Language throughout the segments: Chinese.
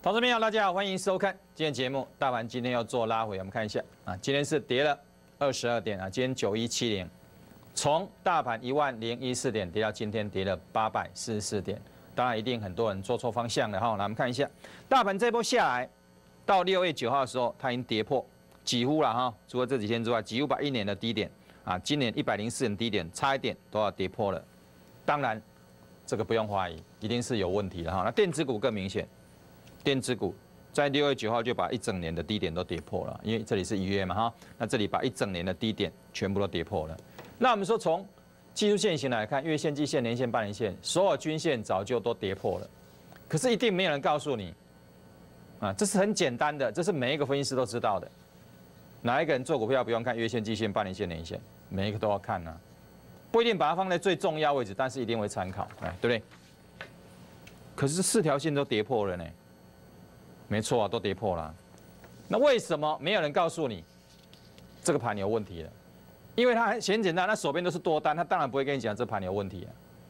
投资朋友，大家好，欢迎收看今天节目。大盘今天要做拉回，我们看一下啊，今天是跌了22点啊，今天9170，从大盘10014点跌到今天跌了844点，当然一定很多人做错方向了哈。来，我们看一下，大盘这波下来到6月9号的时候，它已经跌破几乎了哈，除了这几天之外，几乎把1年的低点啊，今年104年低点差一点都要跌破了。当然，这个不用怀疑，一定是有问题的哈。那电子股更明显。电子股在6月9号就把一整年的低点都跌破了，因为这里是1月嘛哈，那这里把一整年的低点全部都跌破了。那我们说从技术线型来看，月线、季线、年线、半年线，所有均线早就都跌破了。可是一定没有人告诉你啊，这是很简单的，这是每一个分析师都知道的。哪一个人做股票不用看月线、季线、半年线、年线，每一个都要看啊，不一定把它放在最重要位置，但是一定会参考，哎，对不对？可是4条线都跌破了呢。没错啊，都跌破了。那为什么没有人告诉你这个盘有问题了？因为它很简单，它手边都是多单，它当然不会跟你讲这盘有问题啊。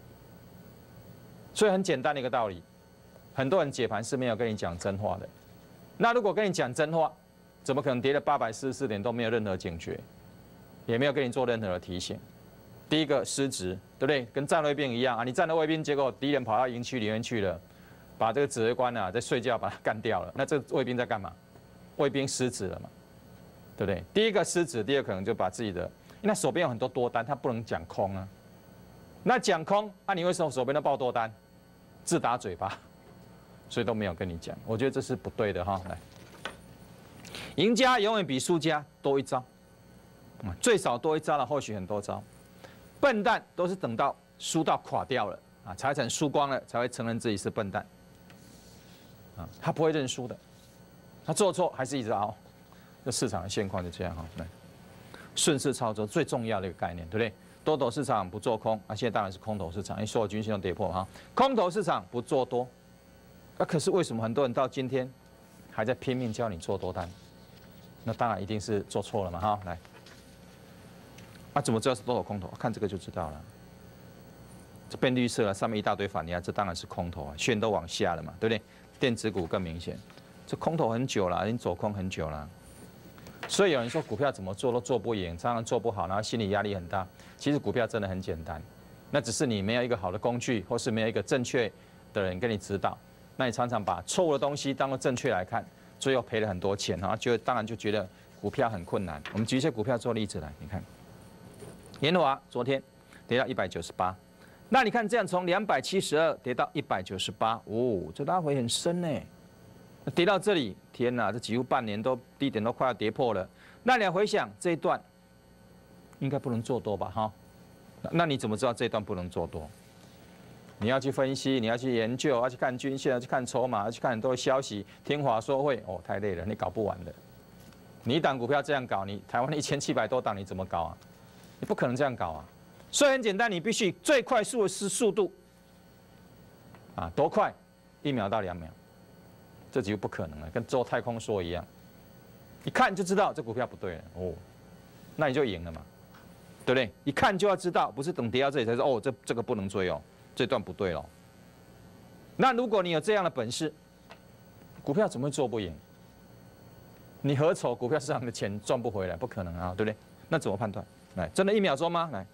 所以很简单的一个道理，很多人解盘是没有跟你讲真话的。那如果跟你讲真话，怎么可能跌了844点都没有任何警觉，也没有跟你做任何的提醒？第一个失职，对不对？跟站卫兵一样啊，你站了卫兵，结果敌人跑到营区里面去了。把这个指挥官啊在睡觉，把他干掉了。那这个卫兵在干嘛？卫兵失职了嘛，对不对？第一个失职，第二个可能就把自己的，因为他手边有很多多单，他不能讲空啊。那讲空，那你为什么手边都抱多单？自打嘴巴，所以都没有跟你讲。我觉得这是不对的哈。来，赢家永远比输家多一招，最少多一招了，或许很多招。笨蛋都是等到输到垮掉了啊，财产输光了，才会承认自己是笨蛋。啊，他不会认输的，他做错还是一直熬。这市场的现况就这样哈。来，顺势操作最重要的一个概念，对不对？多头市场不做空啊，现在当然是空头市场，因为所有均线都跌破哈。空头市场不做多，那可是为什么很多人到今天还在拼命教你做多单？那当然一定是做错了嘛哈。来，啊，怎么知道是多头空头？看这个就知道了。这变绿色了，上面一大堆反压，这当然是空头啊，线都往下了嘛，对不对？电子股更明显，这空头很久了，已经走空很久了。所以有人说股票怎么做都做不赢，常常做不好，然后心理压力很大。其实股票真的很简单，那只是你没有一个好的工具，或是没有一个正确的人跟你指导。那你常常把错误的东西当做正确来看，最后赔了很多钱哈，当然就觉得股票很困难。我们举一些股票做例子来，你看，研华昨天跌到198。那你看，这样从272跌到198，哦，这拉回很深呢。跌到这里，天哪，这几乎半年都低点都快要跌破了。那你要回想这一段，应该不能做多吧？哈，那你怎么知道这一段不能做多？你要去分析，你要去研究，要去看均线，要去看筹码，要去看很多消息，听华说会，哦，太累了，你搞不完的。你一档股票这样搞，你台湾1700多档，你怎么搞啊？你不可能这样搞啊！所以很简单，你必须最快速的速度，啊，多快？1秒到2秒，这几乎不可能了，跟做太空梭一样，一看就知道这股票不对了哦，那你就赢了嘛，对不对？一看就要知道，不是等跌到这里才说哦，这个不能追哦，这段不对哦。那如果你有这样的本事，股票怎么会做不赢？你何愁股票市场的钱赚不回来？不可能啊，对不对？那怎么判断？来，真的1秒钟吗？来。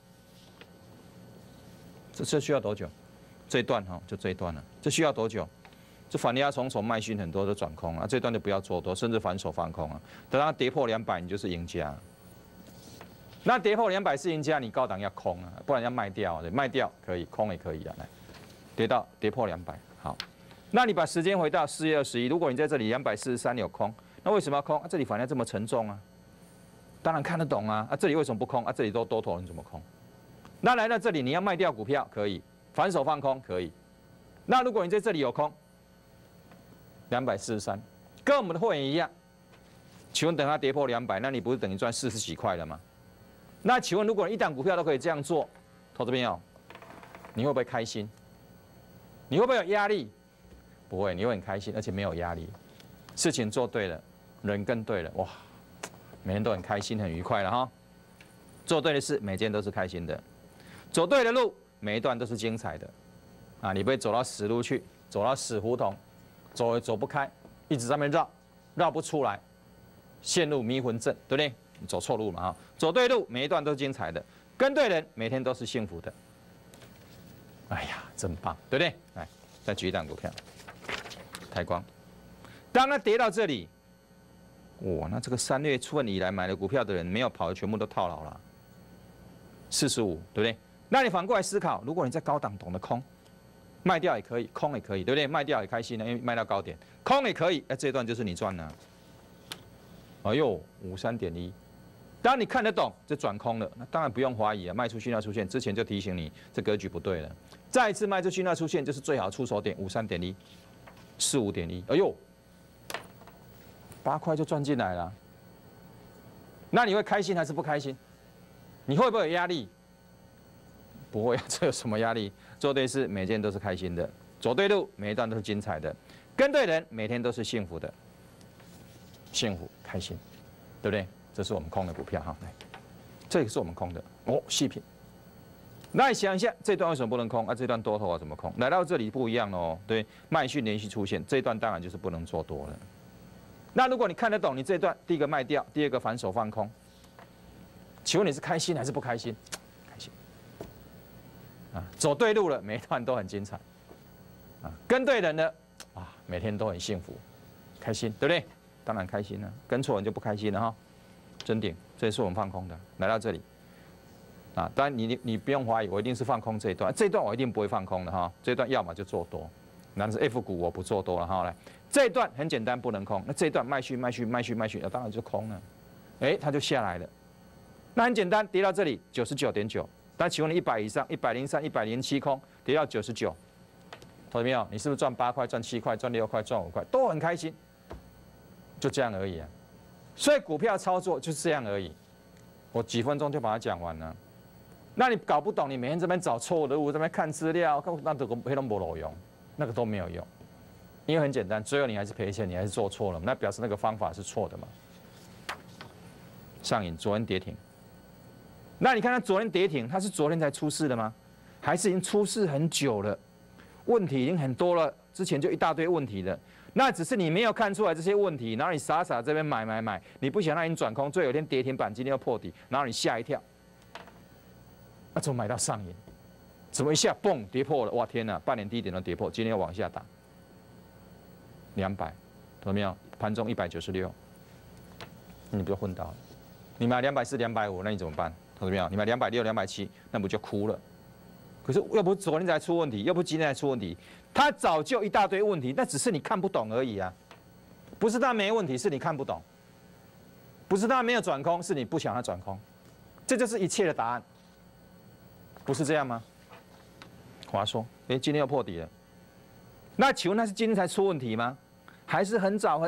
这需要多久？这一段哈，就这一段了。这需要多久？这反压重重，卖讯很多都转空啊，这段就不要做多，甚至反手放空啊。等它跌破200，你就是赢家。那跌破200是赢家，你高档要空啊，不然要卖掉啊，卖掉可以，空也可以啊。来，跌破200，好。那你把时间回到4月21，如果你在这里243有空，那为什么要空？啊，这里反压这么沉重啊，当然看得懂啊。啊，这里为什么不空？啊，这里都多头，你怎么空？那来到这里，你要卖掉股票可以，反手放空可以。那如果你在这里有空，243，跟我们的会员一样，请问等它跌破200，那你不是等于赚40几块了吗？那请问，如果你一档股票都可以这样做，投资朋友，你会不会开心？你会不会有压力？不会，你会很开心，而且没有压力。事情做对了，人跟对了，哇，每天都很开心、很愉快了哈。做对的事，每件都是开心的。走对的路，每一段都是精彩的，啊，你不会走到死路去，走到死胡同，走也走不开， 一直在那边绕，绕不出来，陷入迷魂阵，对不对？你走错路嘛哈，走对路，每一段都精彩的，跟对人，每天都是幸福的。哎呀，真棒，对不对？来，再举一档股票，台光，当它跌到这里，哇，那这个3月份以来买的股票的人没有跑的，全部都套牢了，45，对不对？那你反过来思考，如果你在高档懂得空，卖掉也可以，空也可以，对不对？卖掉也开心的，因为卖到高点，空也可以，这一段就是你赚了。哎呦，53.1，当你看得懂，这转空了，那当然不用怀疑啊，卖出讯号出现之前就提醒你，这格局不对了。再一次卖出讯号出现，就是最好的出手点，53.1、45.1，哎呦，8块就赚进来了。那你会开心还是不开心？你会不会有压力？不会，这有什么压力？做对事，每件都是开心的；走对路，每一段都是精彩的；跟对人，每天都是幸福的。幸福、开心，对不对？这是我们空的股票哈，来，这个是我们空的哦，细品。那你想一下，这段为什么不能空？这段多头啊怎么空？来到这里不一样哦，对，卖讯连续出现，这一段当然就是不能做多了。那如果你看得懂，你这一段第一个卖掉，第二个反手放空，请问你是开心还是不开心？开心啊，走对路了，每一段都很精彩啊，跟对人了啊，每天都很幸福，开心，对不对？当然开心了，跟错人就不开心了哈。真顶，这也是我们放空的，来到这里啊，当然你不用怀疑，我一定是放空这一段，这一段我一定不会放空的哈，这一段要么就做多，但是 F 股我不做多了哈，来。这一段很简单，不能空。那这一段卖讯，当然就空了。它就下来了。那很简单，跌到这里99.9，但请问你100以上，103、107空，跌到99，投到没有？你是不是赚8块、赚7块、赚6块、赚5块，都很开心？就这样而已啊。所以股票操作就是这样而已。我几分钟就把它讲完了。那你搞不懂，你每天这边找错误的路，这边看资料，那都没有用，那个都没有用。因为很简单，最后你还是赔钱，你还是做错了，那表示那个方法是错的嘛。上影昨天跌停，那你看它昨天跌停，它是昨天才出事的吗？还是已经出事很久了？问题已经很多了，之前就一大堆问题了。那只是你没有看出来这些问题，然后你傻傻这边买，你不想让你转空，最后有一天跌停板，今天要破底，然后你吓一跳，那怎么买到上影？怎么一下蹦跌破了？哇天哪，半年低点都跌破，今天要往下打。200，懂了没有？盘中196，你不就昏倒了？你买240、250，那你怎么办？懂了没有？你买260、270，那不就哭了？可是又不是昨天才出问题，又不是今天才出问题，它早就一大堆问题，那只是你看不懂而已啊！不是它没问题，是你看不懂；不是它没有转空，是你不想它转空。这就是一切的答案，不是这样吗？华硕，今天又破底了。那请问那是今天才出问题吗？还是很早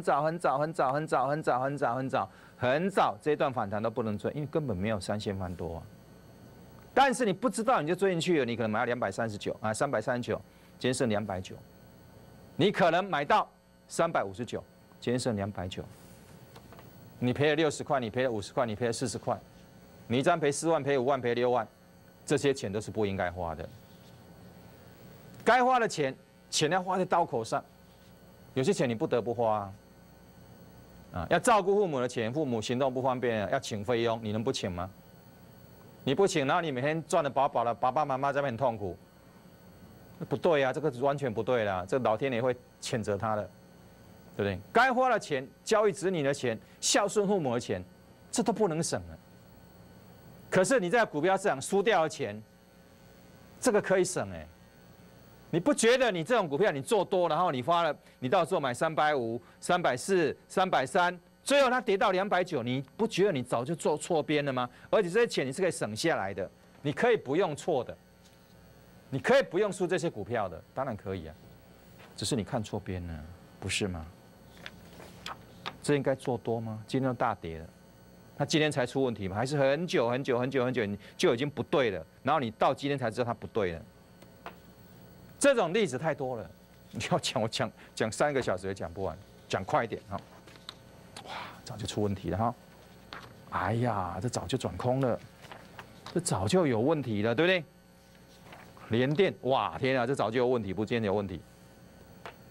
这一段反弹都不能追，因为根本没有3线翻多啊。但是你不知道你就追进去了，你可能买到239啊，339，今天剩290。你可能买到359，今天剩290。你赔了60块，你赔了50块，你赔了40块，你一张赔4万，赔5万，赔6万，这些钱都是不应该花的。该花的钱要花在刀口上，有些钱你不得不花啊，要照顾父母的钱，父母行动不方便，要请费用，你能不请吗？你不请，然后你每天赚得饱饱的，爸爸妈妈在那边很痛苦，不对啊，这个完全不对啦，这老天爷会谴责他的，对不对？该花的钱，教育子女的钱，孝顺父母的钱，这都不能省了。可是你在股票市场输掉的钱，这个可以省你不觉得你这种股票你做多，然后你花了，你到时候买350、340、330，最后它跌到290，你不觉得你早就做错边了吗？而且这些钱你是可以省下来的，你可以不用错的，你可以不用输这些股票的，当然可以啊，只是你看错边了，不是吗？这应该做多吗？今天都大跌了，它今天才出问题吗？还是很久就已经不对了，然后你到今天才知道它不对了。这种例子太多了，你要讲我讲3个小时也讲不完，讲快一点哈。哇，早就出问题了哈！哎呀，这早就转空了，这早就有问题了，对不对？联电，哇，天啊，这早就有问题，不今天有问题。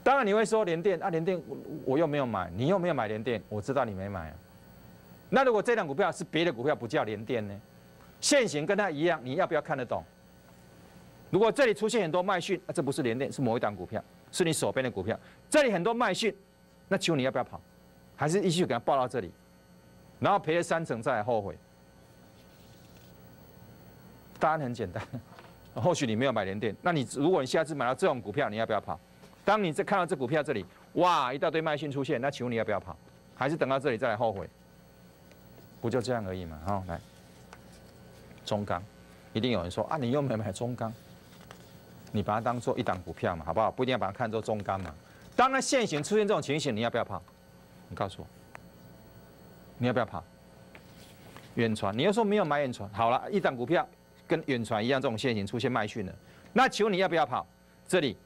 当然你会说联电啊，联电我又没有买，你又没有买联电，我知道你没买啊。那如果这档股票是别的股票，不叫联电呢？现行跟它一样，你要不要看得懂？如果这里出现很多卖讯，这不是联电，是某一档股票，是你手边的股票。这里很多卖讯，那请问你要不要跑？还是继续给它报到这里，然后赔了30%再来后悔？答案很简单，或许你没有买联电，那如果你下次买到这种股票，你要不要跑？当你看到这股票这里，哇，一大堆卖讯出现，那请问你要不要跑？还是等到这里再来后悔？不就这样而已嘛？好，来，中钢，一定有人说啊，你又没买中钢，你把它当做一档股票嘛，好不好？不一定要把它看作中钢嘛。当然现行出现这种情形，你要不要跑？你告诉我，你要不要跑？远传，你又说没有买远传，好了，一档股票跟远传一样，这种现行出现卖讯了，那请问你要不要跑？这里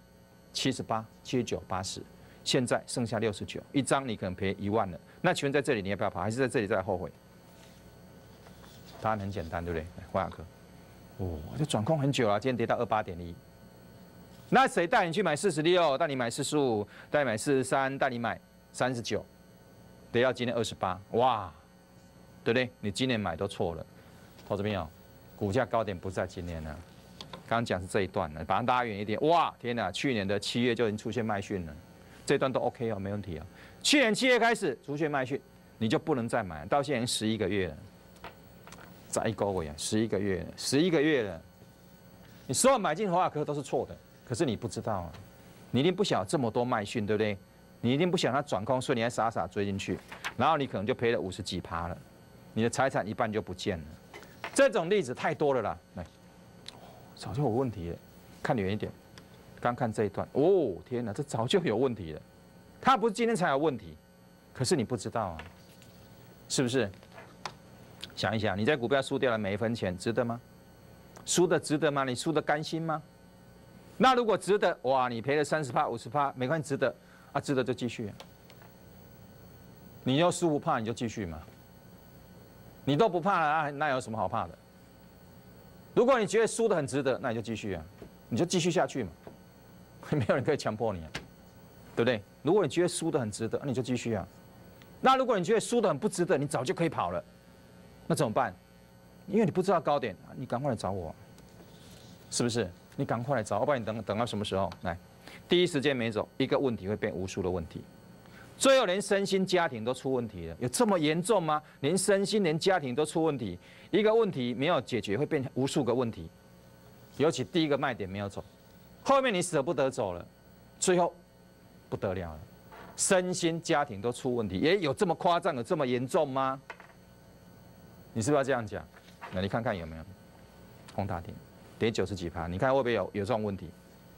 78、79、80，现在剩下69，一张你可能赔1万了，那请问在这里你要不要跑？还是在这里再后悔？答案很简单，对不对？华亚科，哦，这转空很久了，今天跌到28.1。那谁带你去买46？带你买45，带你买43，带你买39，跌到今天28，哇，对不对？你今年买都错了，投资朋友，股价高点不在今年了。刚刚讲是这一段了，把它拉远一点，哇，天哪！去年的7月就已经出现卖讯了，这段都 OK 哦，没问题哦。去年7月开始出现卖讯，你就不能再买，到现在已经11个月了。再一个月啊，11个月了，11个月了。你所有买进华亚科都是错的，可是你不知道啊，你一定不晓得这么多卖讯，对不对？你一定不想它转空，所以你还傻傻追进去，然后你可能就赔了50几%了，你的财产一半就不见了。这种例子太多了啦，来，早就有问题了。看远一点，刚看这一段，哦，天哪，这早就有问题了。它不是今天才有问题，可是你不知道啊，是不是？想一想，你在股票输掉了每一分钱，值得吗？输的值得吗？你输的甘心吗？那如果值得，哇，你赔了30%、50%，没关系，值得啊，值得就继续啊。你要输不怕，你就继续嘛。你都不怕了啊，那有什么好怕的？如果你觉得输的很值得，那你就继续啊，你就继续下去嘛，没有人可以强迫你啊，对不对？如果你觉得输的很值得，那你就继续啊。那如果你觉得输的很不值得，你早就可以跑了。那怎么办？因为你不知道高点，你赶快来找我，是不是？你赶快来找，要不然你等到什么时候来？第一时间没走，一个问题会变无数的问题，最后连身心家庭都出问题了。有这么严重吗？连身心连家庭都出问题，一个问题没有解决，会变无数个问题。尤其第一个卖点没有走，后面你舍不得走了，最后不得了了，身心家庭都出问题，也有这么夸张，有这么严重吗？你是不是要这样讲？那你看看有没有？宏达电跌90几%，你看会不会有这种问题？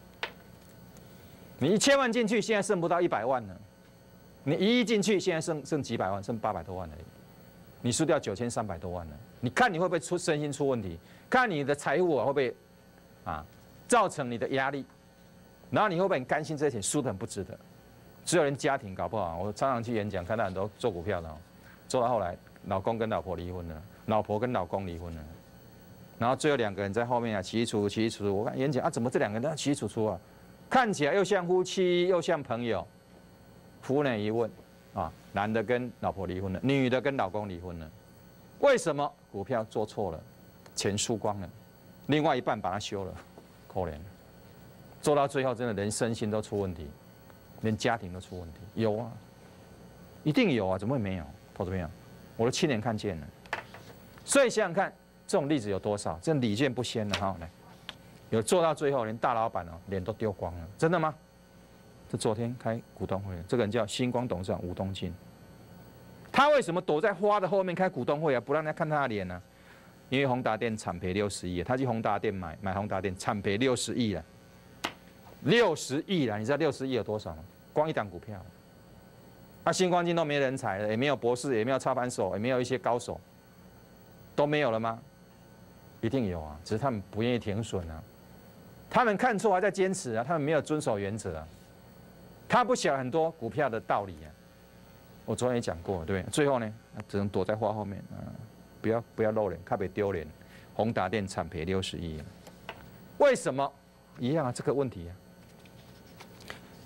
你1000万进去，现在剩不到100万了；你1亿进去，现在剩几百万，剩800多万而已。你输掉9300多万了，你看你会不会身心出问题？看你的财务会不会造成你的压力？然后你会不会很甘心这些钱输得很不值得？只有人家庭搞不好，我常常去演讲，看到很多做股票的，做到后来。老公跟老婆离婚了，老婆跟老公离婚了，然后最后2个人在后面起楚。我看演讲怎么这2个人都起楚啊？看起来又像夫妻又像朋友。夫人一问男的跟老婆离婚了，女的跟老公离婚了，为什么？股票做错了，钱输光了，另外一半把他休了，可怜。做到最后真的连身心都出问题，连家庭都出问题，有啊，一定有啊，怎么会没有？投资朋友。我都亲眼看见了，所以想想看，这种例子有多少？真礼见不鲜了哈！来，有做到最后，连大老板脸都丢光了，真的吗？这昨天开股东会，这个人叫星光董事长吴东进，他为什么躲在花的后面开股东会啊？不让人家看他的脸呢？因为宏达电惨赔60亿，他去宏达电买宏达电惨赔60亿了，60亿了，你知道60亿有多少吗？光一档股票。星光金都没人才了，也没有博士，也没有操盘手，也没有一些高手，都没有了吗？一定有啊，只是他们不愿意停损啊，他们看错还在坚持啊，他们没有遵守原则啊，他不晓得很多股票的道理啊。我昨天也讲过，对不对？最后呢，只能躲在花后面不要露脸，怕被丢脸。宏达电惨赔60亿，为什么？一样啊，这个问题啊。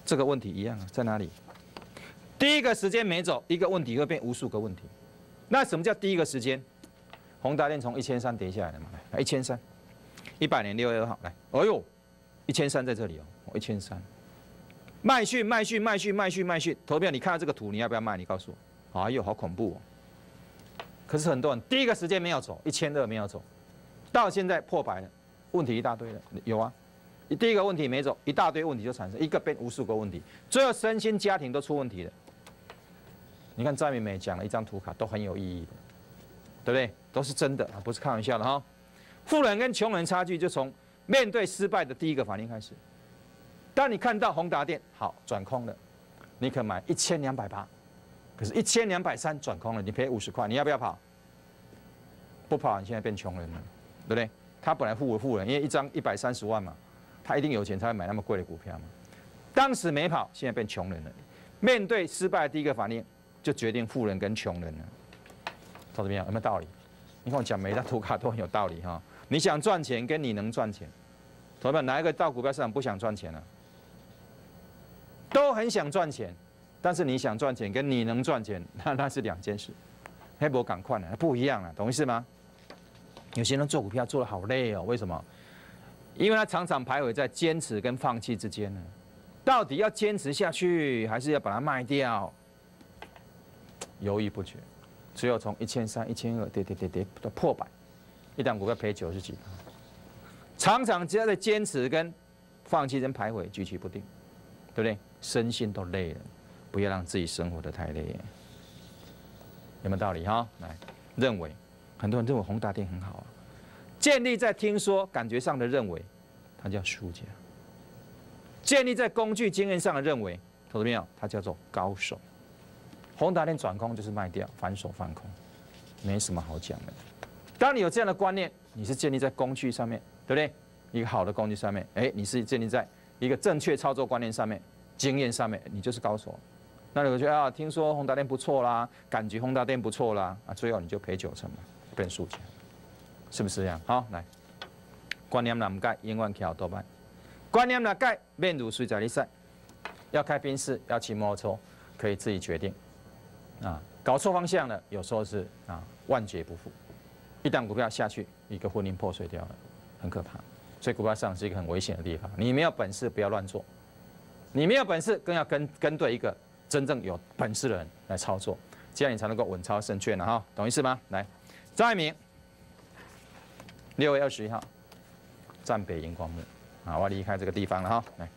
这个问题一样啊，在哪里？第一个时间没走，一个问题会变无数个问题。那什么叫第一个时间？宏达电从1300跌下来了嘛，来1300，100年6月2号来，哎呦，1300在这里哦，1300，卖讯，投票，你看到这个图，你要不要卖？你告诉我。哎呦，好恐怖哦！可是很多人第一个时间没有走，1200没有走，到现在破百了，问题一大堆了，有啊。第一个问题没走，一大堆问题就产生，一个变无数个问题，最后身心家庭都出问题了。你看张明美讲了一张图卡，都很有意义的，对不对？都是真的啊，不是开玩笑的哈。富人跟穷人差距就从面对失败的第一个反应开始。当你看到宏达电好转空了，你可买1280，可是1230转空了，你赔50块，你要不要跑？不跑，你现在变穷人了，对不对？他本来富人，因为一张130万嘛，他一定有钱才会买那么贵的股票嘛。当时没跑，现在变穷人了。面对失败的第一个反应，就决定富人跟穷人了。到这边有没有道理？你看我讲每一张图卡都很有道理哈。你想赚钱跟你能赚钱，同学们哪一个到股票市场不想赚钱呢？都很想赚钱，但是你想赚钱跟你能赚钱，那是两件事。黑博赶快了，不一样了，懂意思吗？有些人做股票做得好累哦，为什么？因为他常常徘徊在坚持跟放弃之间呢。到底要坚持下去，还是要把它卖掉？犹豫不决，只有从1300、1200跌到破百，一档股票赔90几%。常常只要在坚持跟放弃跟徘徊，举棋不定，对不对？身心都累了，不要让自己生活得太累，有没有道理哈？来，认为很多人认为宏达电很好啊，建立在听说感觉上的认为，它叫输家；建立在工具经验上的认为，投资没有？它叫做高手。宏达电转空就是卖掉，反手放空，没什么好讲的。当你有这样的观念，你是建立在工具上面，对不对？一个好的工具上面，你是建立在一个正确操作观念上面、经验上面，你就是高手。那你觉得啊，听说宏达电不错啦，感觉宏达电不错啦，啊，最后你就赔90%嘛，变输家，是不是这样？好，来，观念难改，永远徛多半。观念难改，面如水在你赛。要开宾士，要骑摩托车，可以自己决定。啊，搞错方向了，有时候是万劫不复。一旦股票下去，一个婚姻破碎掉了，很可怕。所以股票市场是一个很危险的地方。你没有本事，不要乱做；你没有本事，更要跟对一个真正有本事的人来操作，这样你才能够稳操胜券了哈，懂意思吗？来，张一鸣，6月21号，站北荧光幕啊，我要离开这个地方了哈。来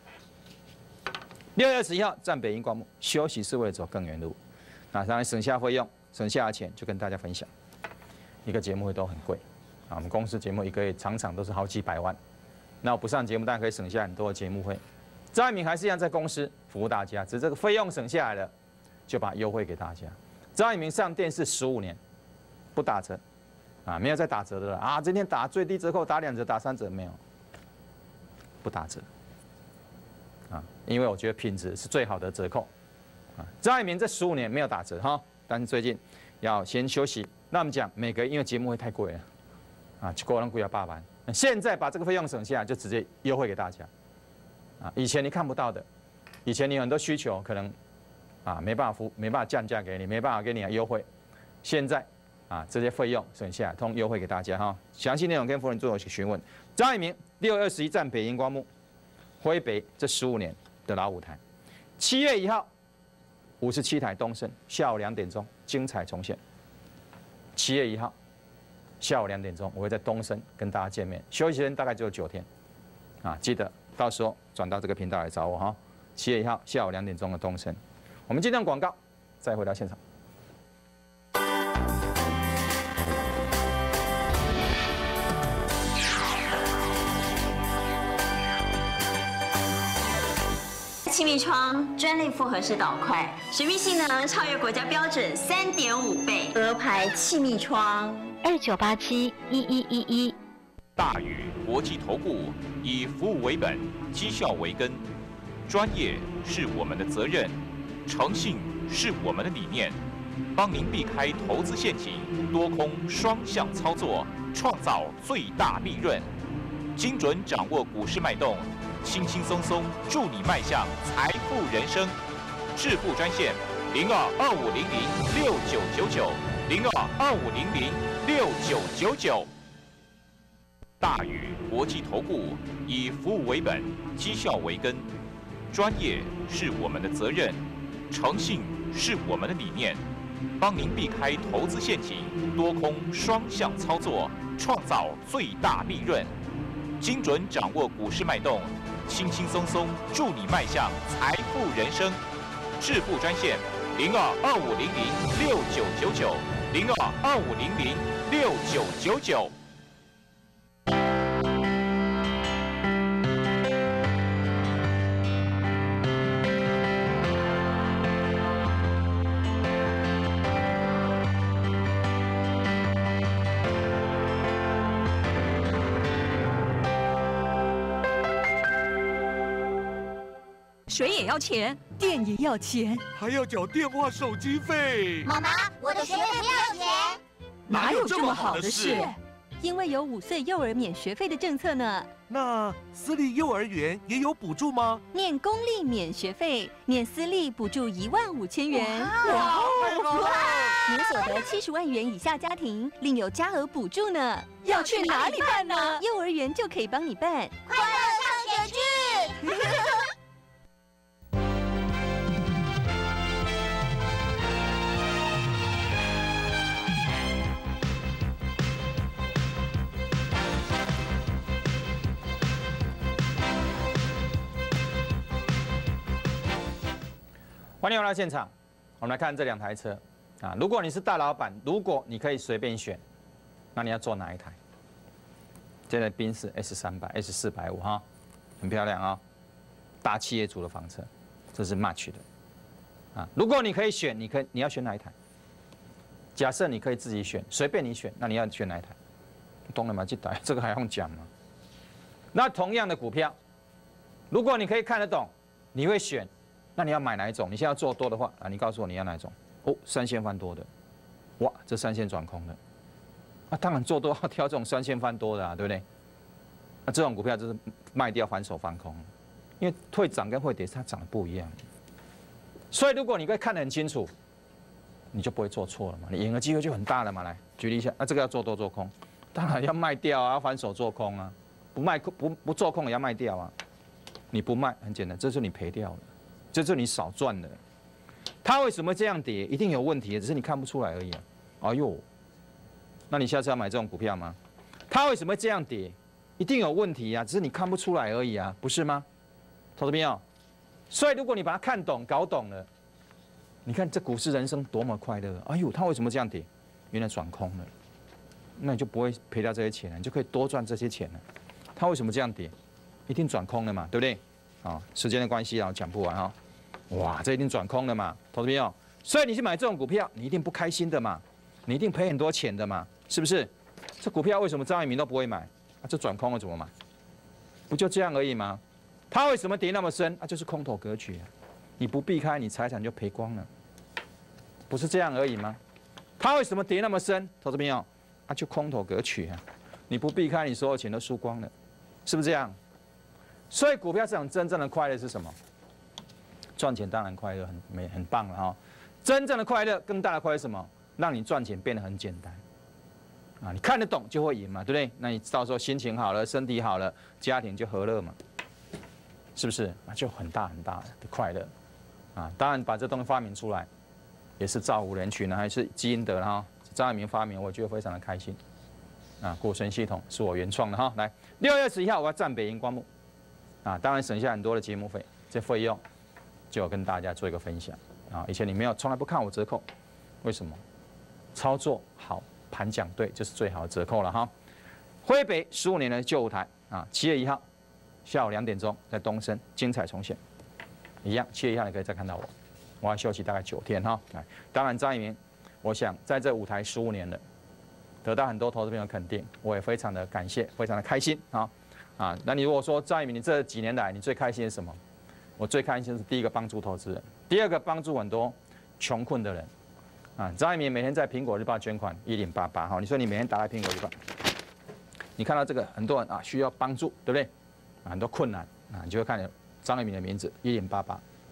，6月21号站北荧光幕，休息是为了走更远路。当然省下费用，省下的钱就跟大家分享。一个节目会都很贵啊，我们公司节目一个月常常都是好几百万。那我不上节目，当然可以省下很多的节目费。张一鸣还是一样在公司服务大家，只是这个费用省下来了，就把优惠给大家。张一鸣上电视15年，不打折啊，没有再打折的了啊。今天打最低折扣，打2折，打3折没有，不打折啊，因为我觉得品质是最好的折扣。张一鸣这15年没有打折哈，但是最近要先休息。那我们讲每个因为节目会太贵了啊，一个人贵要8万，现在把这个费用省下来，就直接优惠给大家啊。以前你看不到的，以前你有很多需求可能没办法降价给你，没办法给你优惠，现在这些费用省下来，通优惠给大家哈。详细内容跟夫人做询问。张一鸣6月21站北荧光幕，辉北这15年的老舞台。7月1号。57台东升，下午2点钟精彩重现。7月1号下午2点钟，我会在东升跟大家见面。休息时间大概只有9天，记得到时候转到这个频道来找我哈。7月1号下午2点钟的东升，我们进段广告，再回到现场。 气密窗专利复合式导块，水密性能超越国家标准3.5倍。鹅牌气密窗29871111。 大宇国际投顾以服务为本，绩效为根，专业是我们的责任，诚信是我们的理念，帮您避开投资陷阱，多空双向操作，创造最大利润，精准掌握股市脉动。轻轻松松，助你迈向财富人生，致富专线02-2500-6999，02-2500-6999。大宇国际投顾以服务为本，绩效为根，专业是我们的责任，诚信是我们的理念，帮您避开投资陷阱，多空双向操作，创造最大利润。精准掌握股市脉动，轻轻松松助你迈向财富人生。致富专线02-2500-6999，02-2500-6999。 水也要钱，电也要钱， 还要缴电话、手机费。 妈妈，我的学费不要钱。 哪有这么好的事？因为有5岁幼儿免学费的政策呢。 那私立幼儿园也有补助吗？ 念公立免学费，念私立补助15000元。 哇！ 年所得70万元以下家庭另有加额补助呢。要去哪里办呢？幼儿园就可以帮你办。 快乐上学去。 欢迎回到现场，我们来看这2台车啊。如果你是大老板，如果你可以随便选，那你要坐哪一台？这台宾士 S300、S450哈，很漂亮啊、哦，大企业主的房车，这是 March 的啊。如果你可以选，你要选哪一台？假设你可以自己选，随便你选，那你要选哪一台？懂了吗？这个还用讲吗？那同样的股票，如果你可以看得懂，你会选。那你要买哪一种？你现在要做多的话啊，你告诉我你要哪一种？哦，3线翻多的，哇，这3线转空的，啊，当然做多要挑这种3线翻多的啊，对不对？那这种股票就是卖掉反手翻空，因为会涨跟会跌它涨得不一样，所以如果你可以看得很清楚，你就不会做错了嘛，你赢的机会就很大了嘛。来举例一下，那这个要做多做空，当然要卖掉啊，要反手做空啊，不做空也要卖掉啊，你不卖很简单，这是你赔掉了。这是你少赚的，它为什么这样跌？一定有问题，只是你看不出来而已啊！哎呦，那你下次要买这种股票吗？它为什么这样跌？一定有问题啊，只是你看不出来而已啊，不是吗？投资朋友，所以如果你把它看懂、搞懂了，你看这股市人生多么快乐！哎呦，它为什么这样跌？原来转空了，那你就不会赔掉这些钱了，你就可以多赚这些钱了。它为什么这样跌？一定转空了嘛，对不对？啊，时间的关系啊，讲不完哈。哇，这一定转空了嘛，投资朋友。所以你去买这种股票，你一定不开心的嘛，你一定赔很多钱的嘛，是不是？这股票为什么张一鸣都不会买？啊，这转空了怎么买？不就这样而已吗？它为什么跌那么深？啊，就是空头格局啊，你不避开，你财产就赔光了，不是这样而已吗？它为什么跌那么深？投资朋友，啊，就空头格局啊，你不避开，你所有钱都输光了，是不是这样？所以股票市场真正的快乐是什么？赚钱当然快乐，很棒了哈。真正的快乐，更大的快乐是什么？让你赚钱变得很简单啊！你看得懂就会赢嘛，对不对？那你到时候心情好了，身体好了，家庭就和乐嘛，是不是？那就很大的快乐啊！当然把这东西发明出来，也是造福人群呢，还是基因的哈。张爱民发明，我觉得非常的开心啊！果神系统是我原创的哈。来，6月11号我要站北荧光幕啊，当然省下很多的节目费，这费用。就有跟大家做一个分享啊！以前你从来不看我折扣，为什么？操作好，盘讲对，就是最好的折扣了哈。辉北15年的旧舞台啊，7月1号下午2点钟在东升精彩重现，一样7月1号你可以再看到我，我要休息大概9天哈。当然张一鸣，我想在这舞台15年了，得到很多投资朋友肯定，我也非常的感谢，非常的开心啊！那你如果说张一鸣，你这几年来你最开心的是什么？我最开心的是第一个帮助投资人，第二个帮助很多穷困的人，啊，张一鸣每天在苹果日报捐款1088哈，你说你每天打开苹果日报，你看到这个很多人啊需要帮助，对不对？很多困难啊，你就会看见张一鸣的名字1088，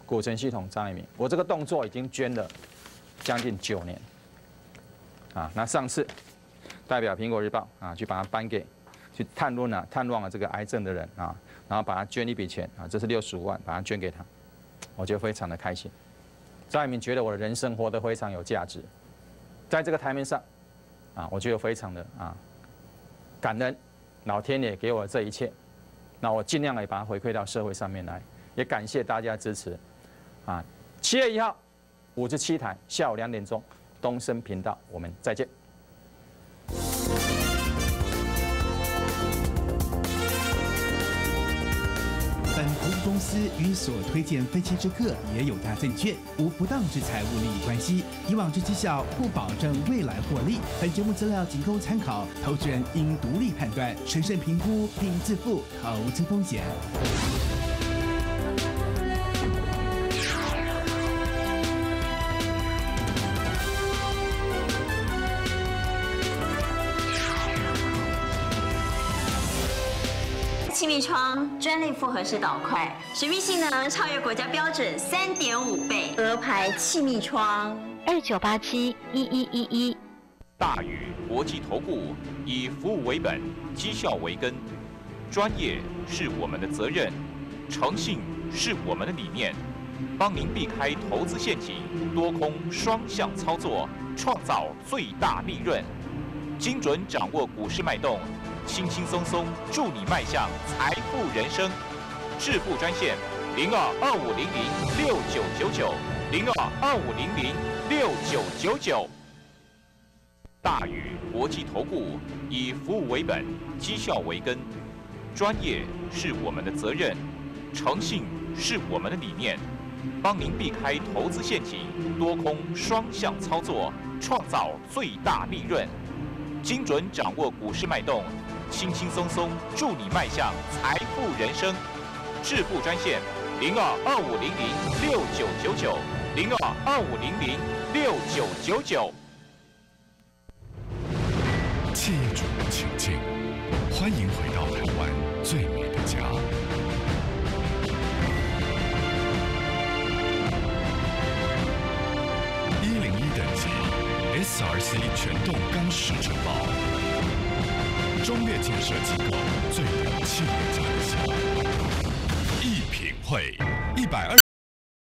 骨髓系统张一鸣，我这个动作已经捐了将近9年。啊，那上次代表苹果日报啊，去把它颁给去探望了这个癌症的人啊，然后把它捐一笔钱啊，这是65万，把它捐给他，我觉得非常的开心。张一鸣觉得我的人生活得非常有价值，在这个台面上啊，我觉得非常的感恩，老天爷给我这一切，那我尽量也把它回馈到社会上面来，也感谢大家的支持啊。7月1号57台下午2点钟，东森频道，我们再见。 本投资公司与所推荐分期之客也有大证券，无不当之财务利益关系。以往之绩效不保证未来获利。本节目资料仅供参考，投资人应独立判断、审慎评估并自负投资风险。 气密窗专利复合式导块，水密性能超越国家标准3.5倍。鹅牌气密窗 29871111。 大宇国际投顾以服务为本，绩效为根，专业是我们的责任，诚信是我们的理念，帮您避开投资陷阱，多空双向操作，创造最大利润，精准掌握股市脉动。轻轻松松助你迈向财富人生，致富专线0225006999，0225006999。大宇国际投顾以服务为本，绩效为根，专业是我们的责任，诚信是我们的理念，帮您避开投资陷阱，多空双向操作，创造最大利润，精准掌握股市脉动。轻轻松松助你迈向财富人生，致富专线0225006999，0225006999。 企业主请进，欢迎回到台湾最美的家。101等级 SRC 全动钢石城堡。中越建设机构最有企业家的心，一品会120。